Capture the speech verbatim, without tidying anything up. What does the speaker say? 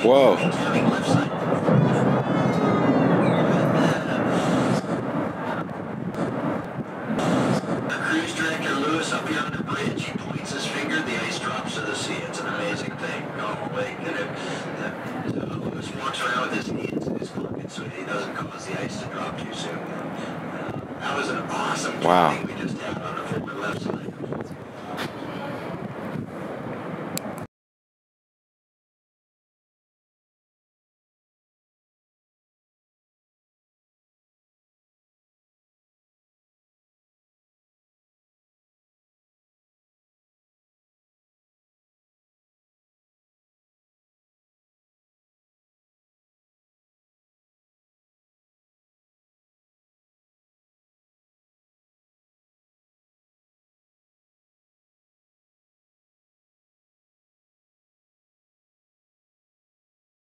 Whoa. Cruise director Lewis up here on the bridge, he points his finger, the ice drops to the sea. It's an amazing thing. Oh, wait. And it, uh, so Lewis walks around with his hands in his pocket so he doesn't cause the ice to drop too soon. Uh, that was an awesome Wow. thing.